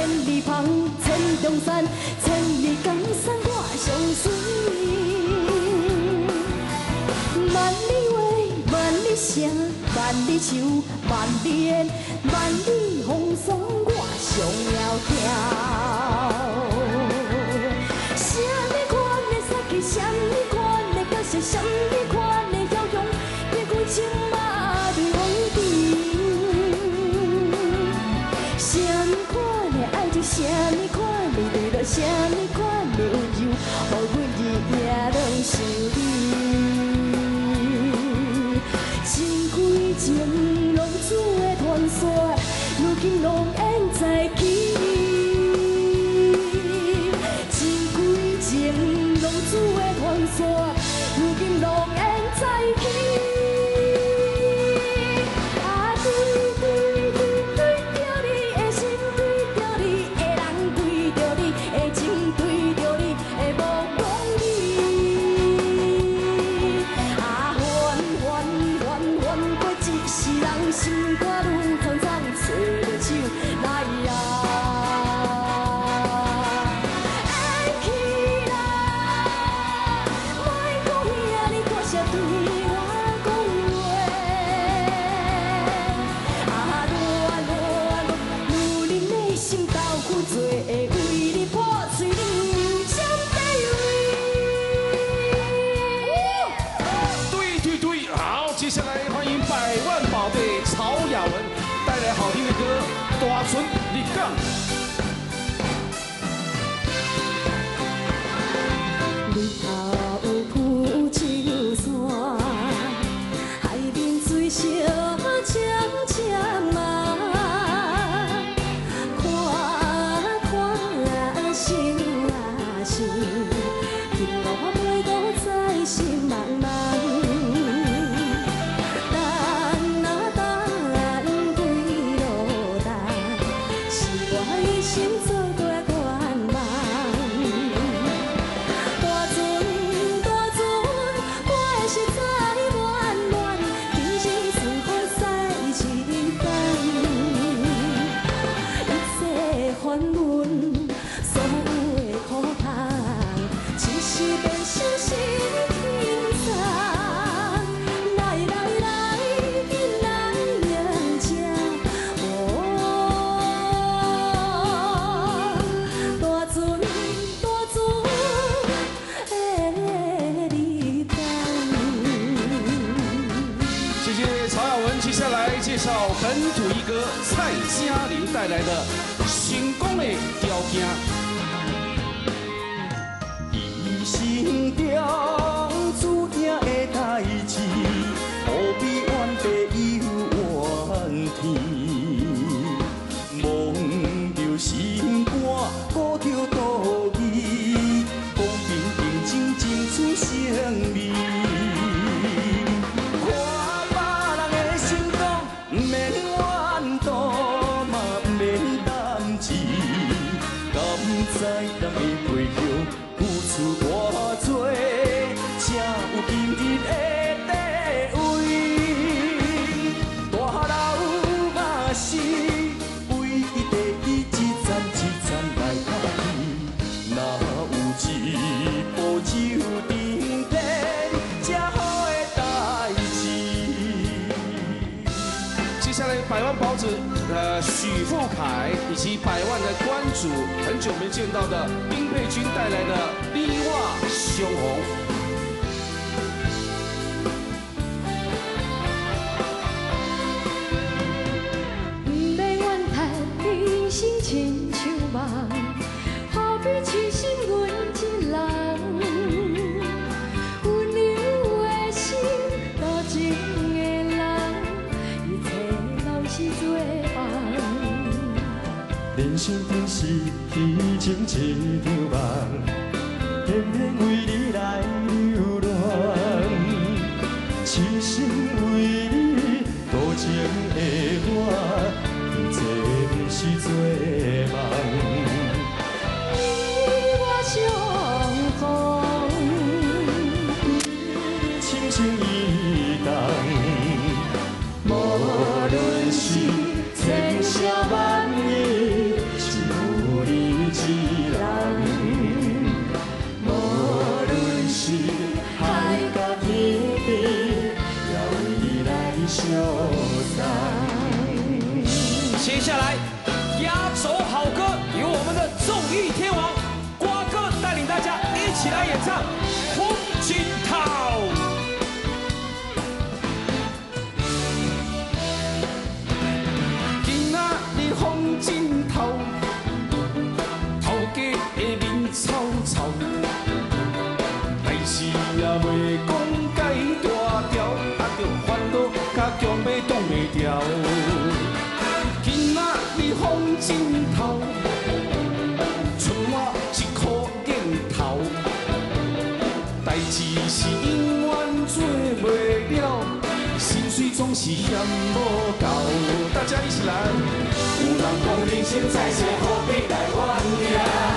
里旁，千重山，千里江山我相随。万里话，万里声，万里愁，万里烟，万里风霜我上了跳。什么款的杀气，什么款的角色，什么款的枭雄，别开情马对皇帝。什么款的爱情，什么款的对待，什么款的温柔，予阮日夜拢想你。千几情浪子的传说，如今拢演在起。千几情浪子的传说，如今拢演在起。啊，对着你的心，对着你的人，对着你的情，对着你的目光里。啊，翻过一世人，心肝愈苍苍，找着手来呀。会去啦，莫讲遐尼大声对我讲话。啊，如恁的心豆腐做会为你破碎，你将卑微。 对，好，接下来欢迎百万宝贝曹雅文带来好听的歌《大船入港》。 日头有浮秋山，海面水声渐渐啊，看想啊想，幸福每个在心茫茫。 接下来介绍本土一哥蔡嘉玲带来的《成功的条件》。 伊心中注定的代志，何必怨地有怨天？望着心肝，顾着道义，公平竞争，争出胜利。在人的背后付出偌多，才有今日的地位。大佬嘛是为第一站来打拼，哪有一步就登天这好的代志？ 接下来百万宝子。许富凯以及百万的关主，很久没见到的丁佩君带来的《你我相逢》。 不免怨叹人生亲像梦，何必痴心阮一人？温柔的心，多情的人，一切拢是做梦。 人生真是虚情一场梦，偏偏为你来流浪。痴心为你多情的我，一切不是做梦。 你我相逢， 深情意动，无论是千笑万语。 所在。 接下来，压轴好歌由我们的综艺天王瓜哥带领大家一起来演唱《红景涛》。 今仔日风真透，头家的面臭臭，代志也袂讲解大条，啊着烦恼甲强要挡袂掉。今仔日风真透，剩我一箍硬头，代志是永远做袂了，心水总是嫌无够。大家一起来。 有人讲人生在世何必来怨命？